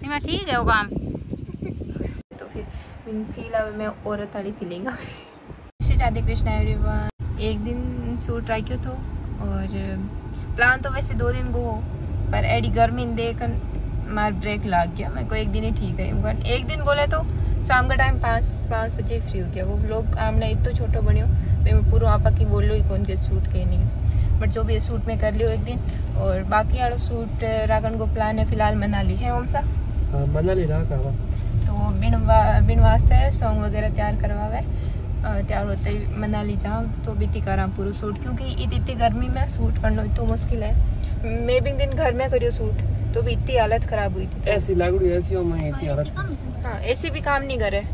मैं ठीक है वो काम। तो फिर फिलहाल मैं औरत वाली फीलिंग श्री राधे कृष्णा एवरीवन। एक दिन सूट ट्राई किया तो और प्लान तो वैसे 2 दिन को पर एडी गर्मी देख मार ब्रेक लग गया। मेरे को एक दिन ही ठीक है। एक दिन बोले तो शाम का टाइम 5 बजे फ्री हो गया। वो लोग आमने इतना छोटो बनियो मैं पूरा आपा की बोल लो ही कौन के सूट के नहीं, बट जो भी सूट में कर लियो एक दिन। और बाकी वाला सूट रागन को प्लान है फिलहाल मनाली है ओम सा मनाली रहा का तो बिन वास्ते सॉन्ग वगैरह तैयार करवावे। तैयार होते ही मनाली जाऊँ तो भी करा पूरा सूट, क्योंकि इतनी गर्मी में सूट करना इतना मुश्किल है। मैं भी दिन घर में करियो सूट तो भी इतनी हालत खराब हुई थी। ऐसी लागू ऐसी में इतनी हालत। हाँ ऐसी भी काम नहीं करे।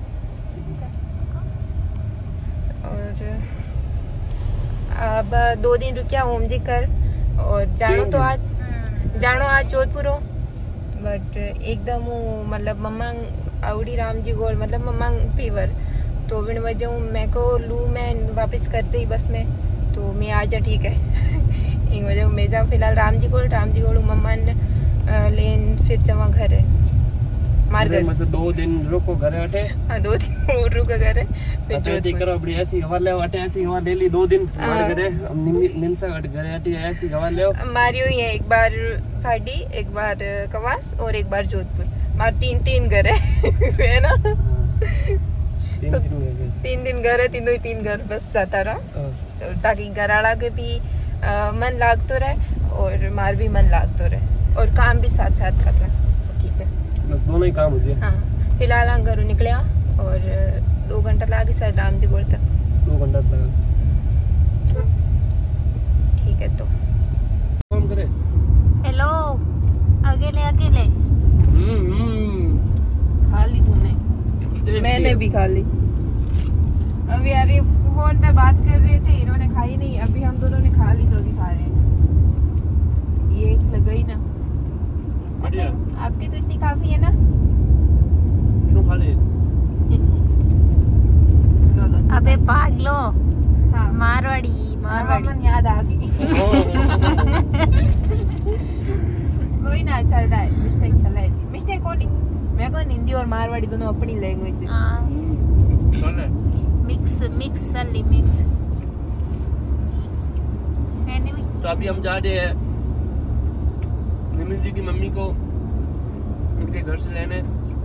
और अब 2 दिन रुकिया ओम जी कर और जानो आज जोधपुर हो, बट एकदम मतलब मम्मा अवड़ी राम जी गोल मतलब मम्मा फीवर तो बिन वजह मैं को लू मैं वापस कर जाई बस में तो मैं आ जा ठीक है। इन वजह मैं जाऊँ फिलहाल राम जी गोल मम्मा ने लेन फिर जमा घर है मार घर में से 2 दिन रुको घरे अटे। हाँ 2 दिन और रुको घरे फिर जोधपुर करो अपनी ऐसी हवा ले अटे ऐसी हवा ले ली 2 दिन हमारे घरे निमसा घरे अटे ऐसी हवा ले मारियो ही है। एक बार फाड़ी, एक बार कवास और एक बार जोधपुर। मार 3 घर है ना। 3 दिन घर है, तीनों ही 3 घर बस जाता रहा ताकि घर वाला के भी मन लाग तो रहे और मार भी मन लाग तो रहे और काम भी साथ साथ कर रहे ठीक है। बस दोनों ही काम हो जाए। हाँ फिलहाल हम घरों निकले और 2 घंटा लगा सर राम जी गोल तक 2 घंटा लगा ठीक है। तो काम करे हेलो अकेले खा ली तूने? मैंने भी खा ली। अब यार ये फोन पे बात कर रहे थे इन्होंने खाई नहीं, अभी हम दोनों ने खा ली तो अभी खा रहे हैं। ये एक लग गई ना बढ़िया। आपकी तो इतनी काफी है ना। क्यों खा ले? अबे भाग लो। हाँ मारवाड़ी याद आ गई। कोई ना चलता है, मिस्टेक चला है। मिस्टेक कौन नहीं, मैं को हिंदी और मारवाड़ी दोनों अपनी लैंग्वेज है। मिक्स तो अभी हम जा रहे हैं निमित जी की मम्मी को उनके घर से लेने।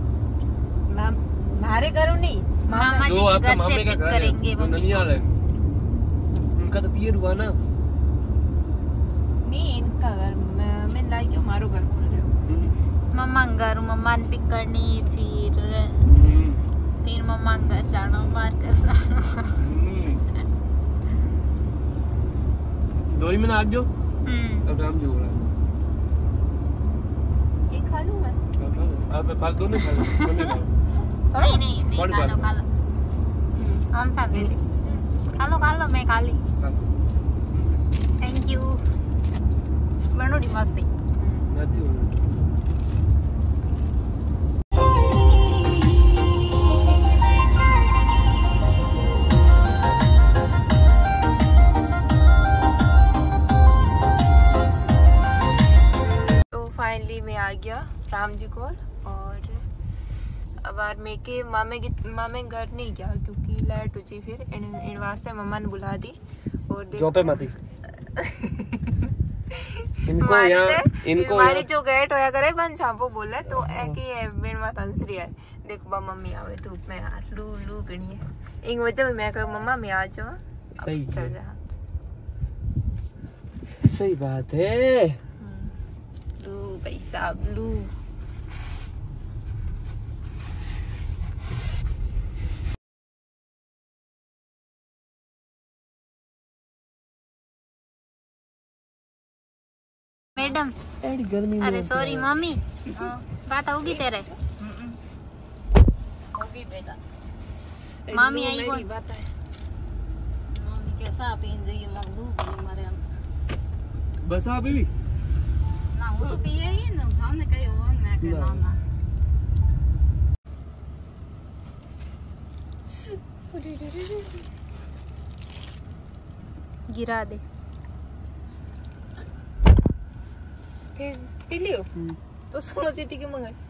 हमारे घरों नहीं, मामा जी के घर से पिक करेंगे मम्मी को। उनका तो पियर हुआ ना। नहीं इनका घर मैं लाई क्यों मारो घर बोल रहे हो। मम्मा घर मम्मा ने पिक करनी फिर मम्मा घर जाना मार कर जाना। दोरी में ना आज जो अब राम जी हो रहा है। ये खा लूं मैं। आप खा दो ना नहीं खा लो हम सब दे दे। खा लो मैं खा ली। थैंक यू बनोड़ी मस्त है। फाइनली मैं आ गया राम जी को और अब यार मेके मामे घर नहीं गया क्योंकि लेट हो जी। फिर इन वास्ते मम्मा ने बुला दी और जोपे मती हमारी जो गेट होया करे बन छापो बोले तो एक ही बिन बात अंसरी है। देखो बा मम्मी आवे धूप में यार लू गणी है इन वजह मैं कहा मम्मा मैं आ जाऊँ। सही चल जा सही बात है। लू भाई साहब लू। मैडम गर्मी अरे सॉरी मम्मी बात होगी तेरे होगी बेटा। मामी आई कौन? मामी कैसा पीन जाइए मगलू हमारे हम बस आप भी ना वो तो पिए ही ना हमने कही वो मैं के नाम ना गिरा दे पी लियो तो समझी थी कि मंगाई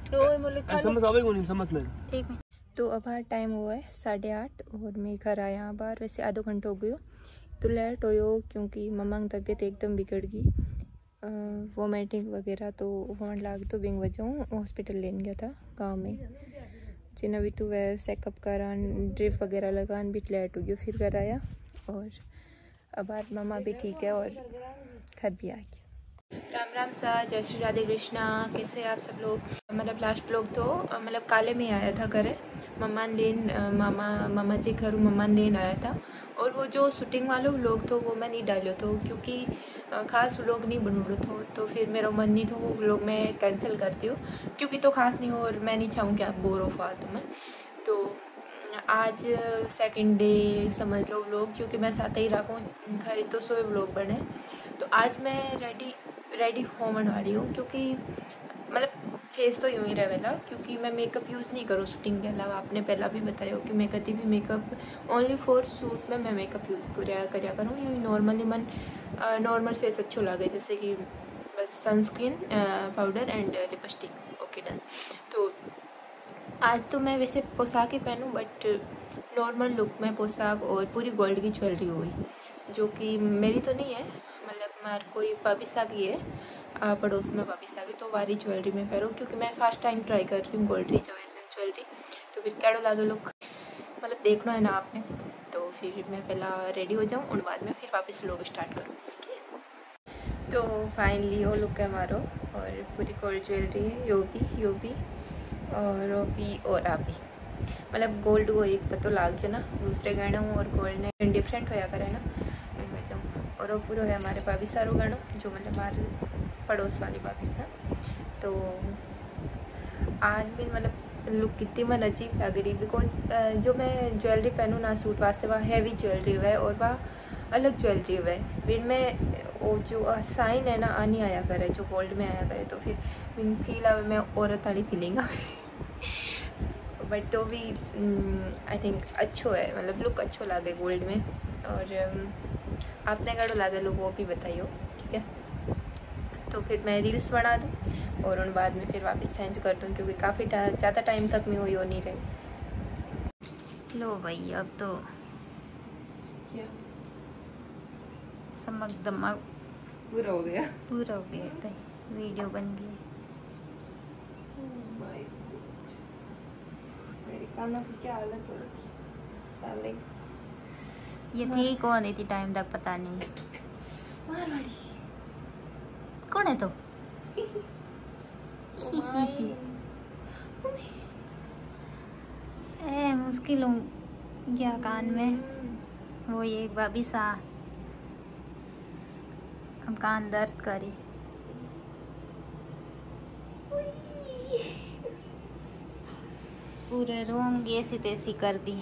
समझ आवे को नहीं समझ में। एक मिनट। तो अब हर टाइम हुआ है 8:30 और मैं घर आया यहाँ बाहर वैसे आधो घंटा हो गयो। तो लेट हो क्योंकि मम्मा की तबीयत एकदम बिगड़ गई, वोमिटिंग वगैरह तो होने लग तो बिंग वजह हॉस्पिटल लेने गया था गांव में जिन्हें भी तो वह चेकअप करान ड्रिप वगैरह लगान भी लेट हो गया फिर घर आया। और अब आज मम्मा भी ठीक है और घर भी आ गया। राम राम सा, जय श्री राधे कृष्णा। कैसे आप सब लोग? मतलब लास्ट लोग तो मतलब काले में आया था घर मम्मा लेन मामा जी घर मम्मा लेन आया था। और वो जो शूटिंग वाले लोग तो वो मैं नहीं डालो तो क्योंकि ख़ास व्लॉग नहीं बन रहा था तो फिर मेरा मन नहीं था वो व्लॉग मैं कैंसिल करती हूँ क्योंकि तो ख़ास नहीं हो और मैं नहीं चाहूँ कि आप बोर हो फालतू में। तो आज सेकंड डे समझ लो व्लॉग क्योंकि मैं साथ ही रखूँ घर तो सोए व्लॉग बने। तो आज मैं रेडी होने वाली हूँ क्योंकि मतलब फेस तो यूँ ही रहेगा क्योंकि मैं मेकअप यूज़ नहीं करूँ शूटिंग के अलावा। आपने पहला भी बताया हो कि मैं कभी भी मेकअप ओनली फॉर शूट में मैं मेकअप यूज़ करा करूँ। यूँ नॉर्मली मन नॉर्मल फेस अच्छो लगे जैसे कि बस sunscreen powder and lipstick okay done. तो आज तो मैं वैसे पोशाक ही पहनूँ बट नॉर्मल लुक में पोशाक और पूरी गोल्ड की ज्वेलरी हुई जो कि मेरी तो नहीं है मतलब हमारे कोई भाभी सागी है पड़ोस में भाभी सागी तो वारी ज्वेलरी में पहनूँ क्योंकि मैं फर्स्ट टाइम ट्राई कर रही हूँ गोल्ड ज्वेलरी। तो फिर कैडो लागे लुक मतलब देखना है ना आपने। तो फिर मैं पहला रेडी हो जाऊँ और बाद में फिर वापस लोग स्टार्ट करूँ। तो फाइनली वो लुक है हमारा और पूरी गोल्ड ज्वेलरी है यो भी और वो भी और आप भी मतलब गोल्ड वो एक पतो लाग जाए ना दूसरे गहना हूँ और गोल्ड ने डिफरेंट होया करे ना वजह। और वो पूरा है हमारे भाभी सारो गहना जो मतलब हमारे पड़ोस वाली भाभी था। तो आज भी मतलब लुक कितनी मन अजीब लग रही बिकॉज जो मैं ज्वेलरी पहनूँ ना सूट वास्ते वह हैवी ज्वेलरी हुआ है और वह अलग ज्वेलरी हुआ है। फिर मैं वो जो साइन है ना आनी आया करे जो गोल्ड में आया करे तो फिर फील आवे मैं औरत वाली फीलिंग बट तो भी आई थिंक अच्छो है मतलब लुक अच्छो लगे गोल्ड में। और आपने कैडो लगे लोग वो भी बताइयो ठीक है। तो फिर मैं रील्स बना दूँ और उन बाद में फिर वापस चेंज कर दूँ क्योंकि काफ़ी ज़्यादा टाइम तक मैं वो नहीं रही। लो भाई अब तो क्या समक दमक पूरा हो गया तो वीडियो बन गई। मेरे कानों की क्या हालत हो रखी साले। ये थी कौन थी टाइम तक पता नहीं मारवाड़ी कौन है तो ए मुश्किल हूँ क्या कान में वो ये भाभी सा अब कान दर्द करी पूरे रोंग ऐसी तैसी कर दी।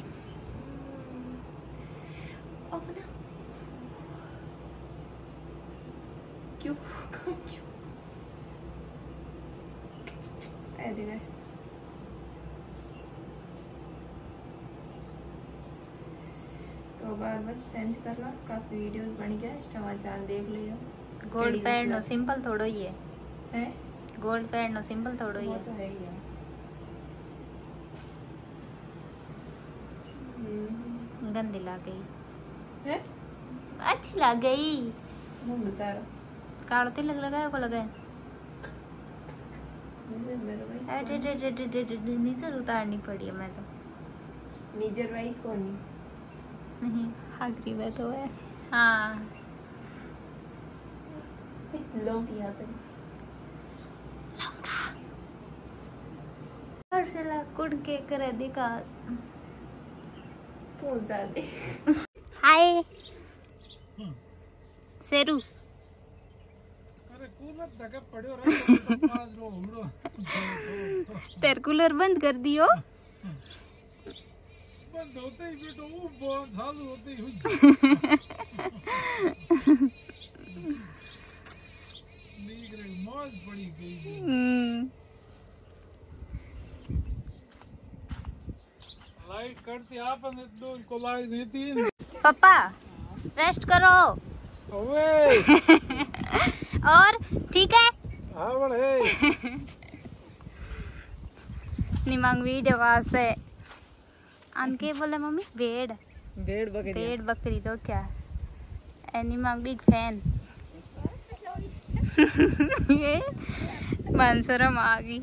क्यों तो बार बस सेंड करना काफी वीडियोस बन गया इंस्टा जान देख लियो। गोल्ड पहनो सिंपल थोड़ो ही है गोल्ड पहनो सिंपल थोड़ो ही वो है। तो है ही है। गंदी लग गई है अच्छी लग गई मुंह बता कालो तिलक लगाया को लगाया मेरे भाई नीचर उतारनी पड़ी है मैं तो निजर भाई कौन नहीं आखिरी में तो है हाँ लोग यहाँ से और से ला कुड़ के करे दिखा तो ज्यादा हाय शेरू अरे कूलर तक पड़ो रहे पास रो हमरो तेरे कूलर बंद कर दियो बंद होते ही बेटो वो बहुत चालू होते ही नीक रे मौज पड़ी गई लाइट करती आपन दो को लाइट देती पापा रेस्ट करो ओए और ठीक है हां बड़े निमांग वीडियो वास्ते अनके बोले मम्मी भेड़ बकरी तो क्या निमांग बिग फैन ये मानसरम आ गई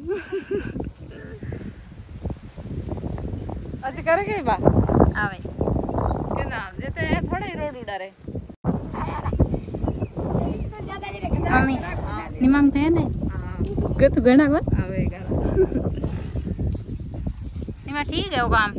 अच्छा करे के बा आवे के नाम जेते थोड़ा ही रोड उड़ा रहे मम्मी निमांग फैन है के तू गणा को आवे गाना निमा ठीक है वो काम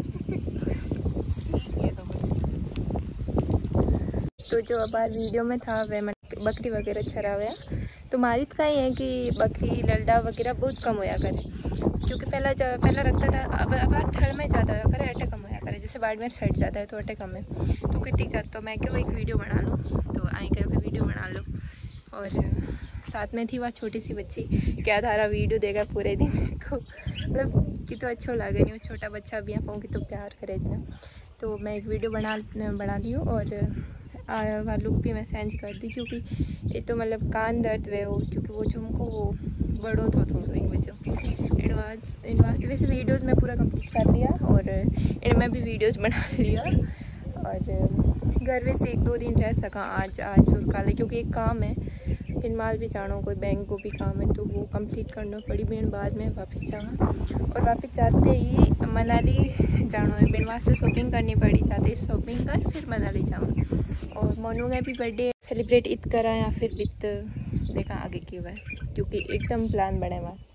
तो जो अब वीडियो में था वह बकरी वगैरह चरा हुआ तो मारित का ही है कि बकरी लल्डा वगैरह बहुत कम होया करे क्योंकि पहला रखता था अब थड़ में ज़्यादा होया करे अटैक कम होया करे जैसे बाड़मेर साइड ज़्यादा है तो अटैक कम है तो कितनी जाता तो मैं क्यों एक वीडियो बना लूँ तो आई कहो कि वीडियो बना लो और साथ में थी वह छोटी सी बच्ची क्या धारा वीडियो देगा पूरे दिन को मतलब कि तो अच्छा लगे नहीं वो छोटा बच्चा भी यहाँ पाऊँ कि तो प्यार करे जना तो मैं एक वीडियो बना दी हूँ और वह लुक भी मैं सेंड कर दी क्योंकि ये तो मतलब कान दर्द वे हो क्योंकि वो झुमको वो बड़ो थो थोड़ा एक वजह इन वास्ते वैसे वीडियोज़ मैं पूरा कंप्लीट कर लिया और इनमें भी वीडियोज़ बना लिया और घर में से 1-2 दिन रह सका आज और कल क्योंकि एक काम है इन माल भी जानो कोई बैंक को भी काम है तो वो कंप्लीट करना पड़ी बिन बाद में वापस जाऊँ और वापस जाते ही मनाली जाना है बिन वास्ते शॉपिंग करनी पड़ी जाते ही शॉपिंग कर फिर मनाली जाऊँ और मोनू ने भी बर्थडे सेलिब्रेट इत करा या फिर विद देखा आगे क्यों है क्योंकि एकदम प्लान बने हुआ